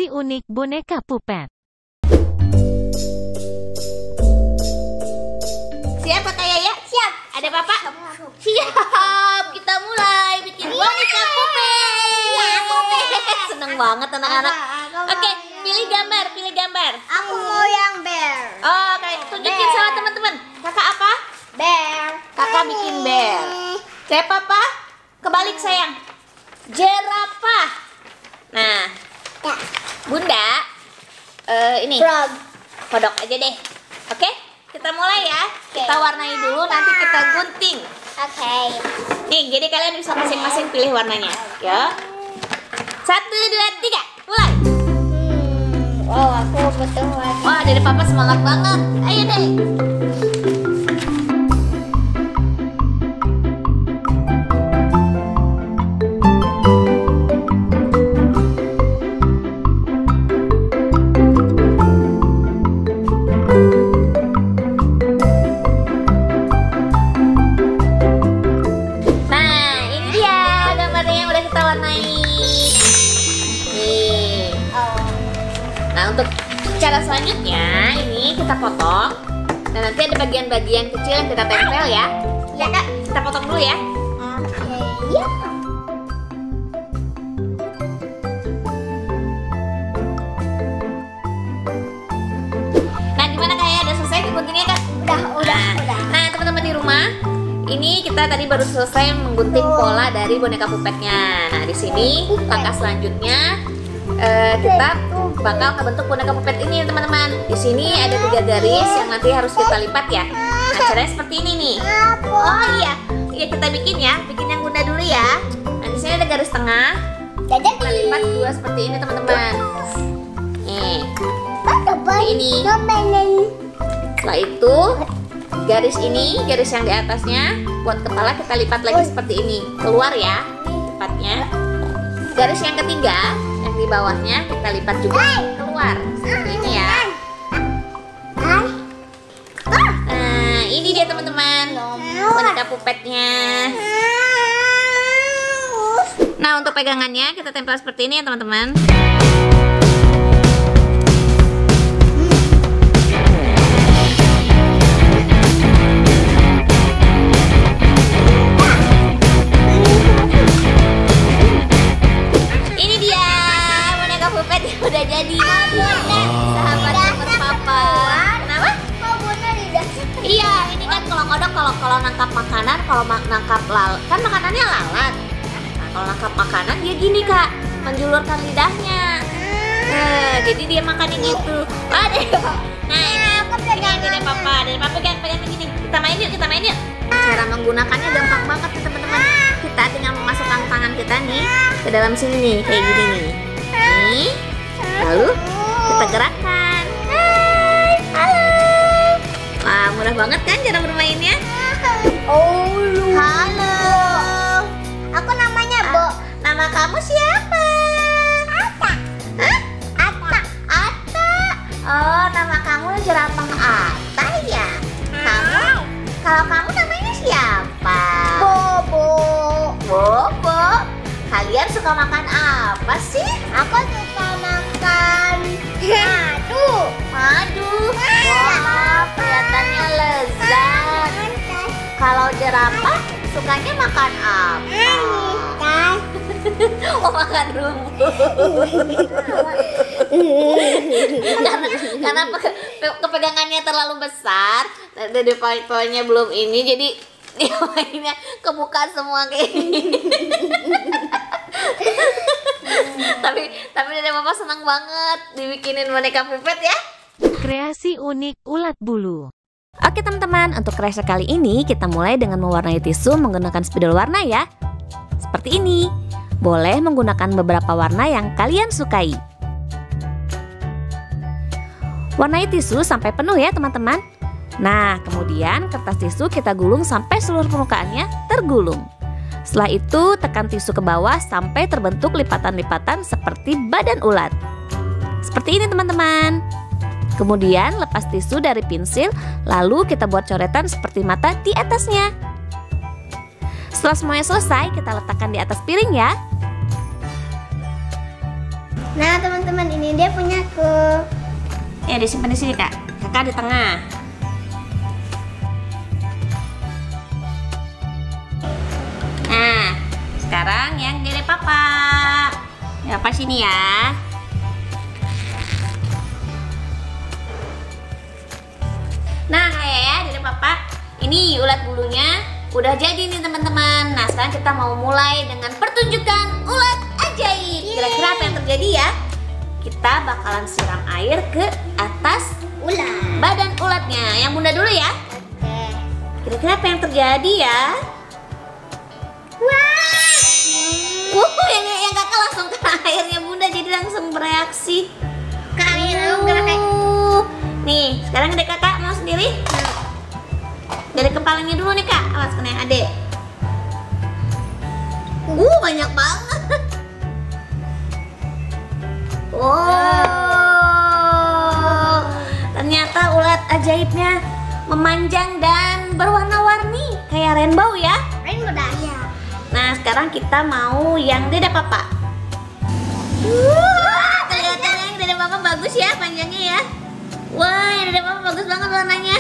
Kreasi unik boneka Puppet. Siap Kak Yaya? Siap. Ada Papa? Siap. Kita mulai bikin boneka Puppet. Seneng banget anak-anak. Oke, pilih gambar. Aku mau yang bear. Oh, kayak tunjukin sama teman-teman. Kakak apa? Bear. Kakak bikin bear. Saya Papa? Kebalik sayang. Jerapah. Nah, Ya. Bunda, ini Frog. kodok aja deh. Oke, kita mulai ya. Kita warnai dulu, nanti kita gunting. Oke. Nih, jadi kalian bisa masing-masing pilih warnanya. Ya. 1, 2, 3, mulai. Oh, aku betul warna. Wah, dari Papa semangat banget. Ayo deh. Nah, untuk cara selanjutnya ini kita potong. Dan nanti ada bagian-bagian kecil yang kita tempel ya. Ya Kak, kita potong dulu ya. Oke. Ya. Nah, gimana Kak ya? Udah selesai guntingnya Kak? Udah. Nah, teman-teman di rumah, ini kita tadi baru selesai menggunting pola dari boneka Puppetnya. Nah, di sini langkah selanjutnya kita bakal ngebentuk boneka Puppet ini teman-teman. Di sini ada 3 garis yang nanti harus kita lipat ya. Nah, caranya seperti ini nih. Oh iya, kita bikin ya. Bikin yang Bunda dulu ya. Nah, di sini ada garis tengah. Kita lipat 2 seperti ini teman-teman. Nih, ini. Setelah itu garis ini, garis yang di atasnya buat kepala kita lipat lagi seperti ini. Keluar ya, lipatnya. Garis yang ketiga yang di bawahnya kita lipat juga keluar seperti ini ya. Nah, ini dia teman-teman boneka Puppetnya. Nah, untuk pegangannya kita tempel seperti ini ya teman-teman. Udah jadi sahabat Papa. Kenapa? Iya, ini kan kalau kodok kalau nangkap makanan, kalau nangkap lalat kan makanannya lalat. Nah, kalau nangkap makanan dia gini Kak, menjulurkan lidahnya. Jadi dia makan yang itu. Aduh. Nah, ini dari Papa pegang begini. Kita main yuk. Cara menggunakannya gampang banget nih teman-teman. Kita tinggal memasukkan tangan kita nih ke dalam sini nih, kayak gini nih. Nih. Lalu kita gerakkan. Hai, halo. Wah, mudah banget kan cara bermainnya? Halo. Aku namanya Bo. Nama kamu siapa? Ata. Hah? Ata. Oh, nama kamu jerapah Ata ya? Kalau kamu namanya siapa? Bobo. Kalian suka makan apa sih? Aku suka makan madu. Wah, kelihatannya lezat. Kalau jerapah sukanya makan apa? Oh, makan rumput. karena kepegangannya terlalu besar, dari poin-poinnya belum ini, jadi dia mainnya kebuka semua kayak gini. tapi dari Papa senang banget dibikinin boneka Puppet ya. Kreasi unik ulat bulu. Oke teman-teman, untuk kreasi kali ini kita mulai dengan mewarnai tisu menggunakan spidol warna ya. Seperti ini. Boleh menggunakan beberapa warna yang kalian sukai. Warnai tisu sampai penuh ya teman-teman. Nah, kemudian kertas tisu kita gulung sampai seluruh permukaannya tergulung. Setelah itu tekan tisu ke bawah sampai terbentuk lipatan-lipatan seperti badan ulat. Seperti ini teman-teman. Kemudian lepas tisu dari pensil, lalu kita buat coretan seperti mata di atasnya. Setelah semuanya selesai, kita letakkan di atas piring ya. Nah teman-teman, ini dia punyaku. Ya disimpan di sini kak. Kakak di tengah. Nah, sekarang yang Dede Papa. Ya apa sini ya? Nah kayak ya Dede Papa, ini ulat bulunya udah jadi nih teman-teman. Nah sekarang kita mau mulai dengan pertunjukan ulat ajaib. Kira-kira apa yang terjadi ya? Kita bakalan siram air ke atas Ulat. badan ulatnya. Yang bunda dulu ya. Oke. Kira-kira apa yang terjadi ya? Wah. Yang kakak langsung kena airnya bunda jadi langsung bereaksi. Kalian mau gerak. Nih, sekarang adek kakak mau sendiri. Dari kepalanya dulu nih kak, awas kena yang adek. Banyak banget. Wow, ternyata ulat ajaibnya memanjang dan berwarna-warni kayak rainbow ya. Rainbow dah. Iya. Nah, sekarang kita mau yang Dede Papa. Ternyata yang Dede Papa bagus ya panjangnya ya. Wah, yang Dede Papa bagus banget warnanya.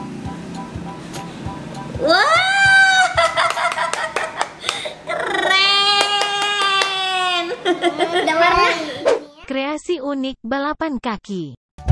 Wah, keren. Udah warna. Kreasi unik balapan kaki.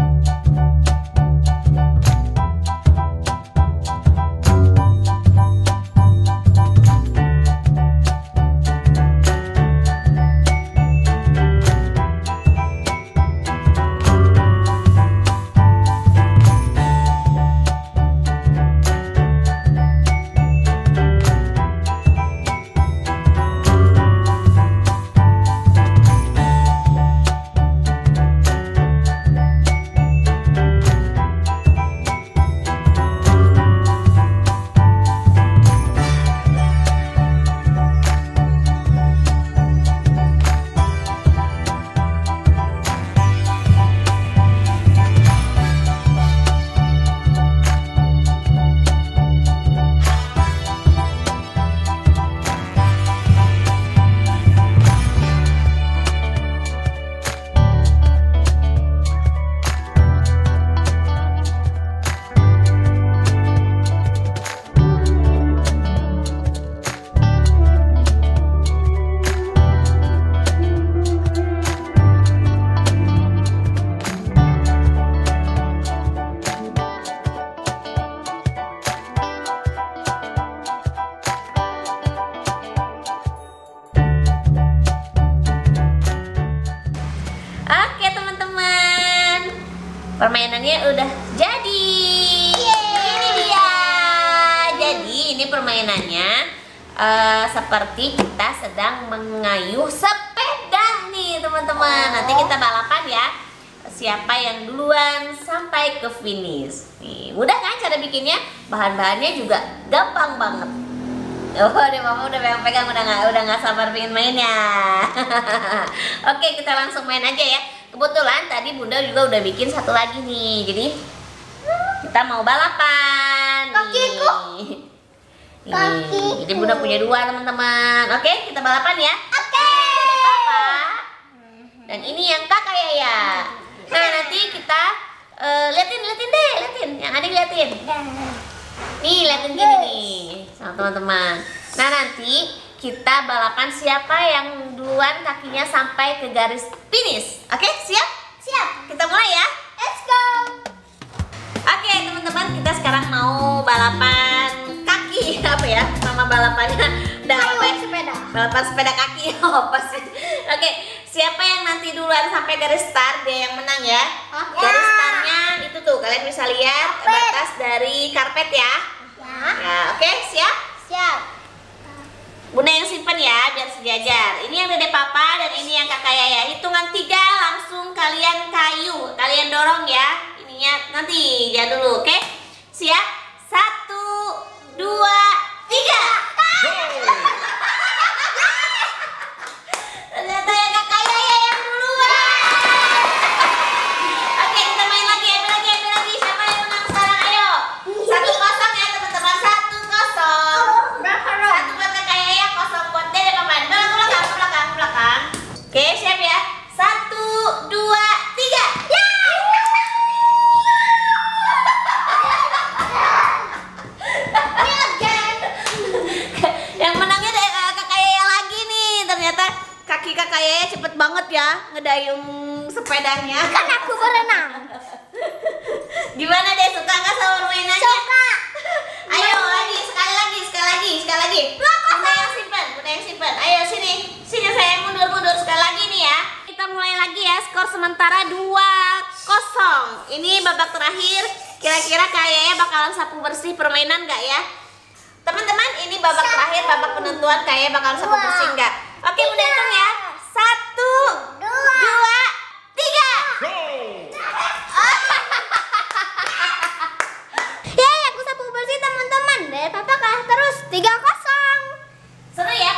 Permainannya udah jadi. Ini dia. Jadi ini permainannya seperti kita sedang mengayuh sepeda nih teman-teman. Nanti kita balapan ya. Siapa yang duluan sampai ke finish. Nih, mudah kan cara bikinnya? Bahan-bahannya juga gampang banget. Oh, deh mama udah pegang-pegang, udah nggak sabar pengen mainnya. Oke, kita langsung main aja ya. Kebetulan tadi bunda juga udah bikin satu lagi nih. Jadi kita mau balapan. Kakiku. Nih. Kaki. Jadi bunda punya dua teman-teman. Oke, kita balapan ya. Oke. Papa. Dan ini yang kakak Yaya. Nah nanti kita liatin yang adik liatin. Nih liatin gini nih sama teman-teman. Nah nanti kita balapan siapa yang duluan kakinya sampai ke garis finish. Oke, siap? Siap. Kita mulai ya. Let's go. Oke teman-teman, kita sekarang mau balapan kaki. Apa ya nama balapannya? Udah apa ya? Sepeda. Balapan sepeda kaki. Oh pasti. Oke, siapa yang nanti duluan sampai garis start dia yang menang ya. Garis startnya itu tuh kalian bisa lihat batas dari karpet ya. Ya, oke, siap? Siap. Bunda yang simpen ya biar sejajar. Ini yang Dede Papa dan ini yang kakak Yaya. Hitungan 3 langsung kalian kayu, kalian dorong ya. Ininya nanti jangan dulu, oke? Siap? 1, 2, 3. Ternyata ya kakak Yaya yang duluan. Oke, kita main lagi, ambil lagi. Siapa yang menang sekarang? Ayo. 1-0 ya teman-teman. 1-0. Berapa 1 buat kakak Yaya, 0 buat Dede Papa. Belakang. Oke, siap ya. 1, dayung sepedanya. Kan aku berenang. Gimana deh, suka nggak sama permainannya? Suka. Ayo lagi, sekali lagi. Bunda yang simpen. Ayo sini saya mundur sekali lagi nih ya. Kita mulai lagi ya, skor sementara 2-0. Ini babak terakhir. Kira-kira kayaknya bakalan sapu bersih permainan nggak ya? Teman-teman, ini babak terakhir, babak penentuan kayaknya bakalan sapu bersih nggak? Oke, Bunda hitung ya. 1, 2, 3. Yeay, aku sapu bersih teman-teman. Deh, Papa kalah terus 3-0. Seru ya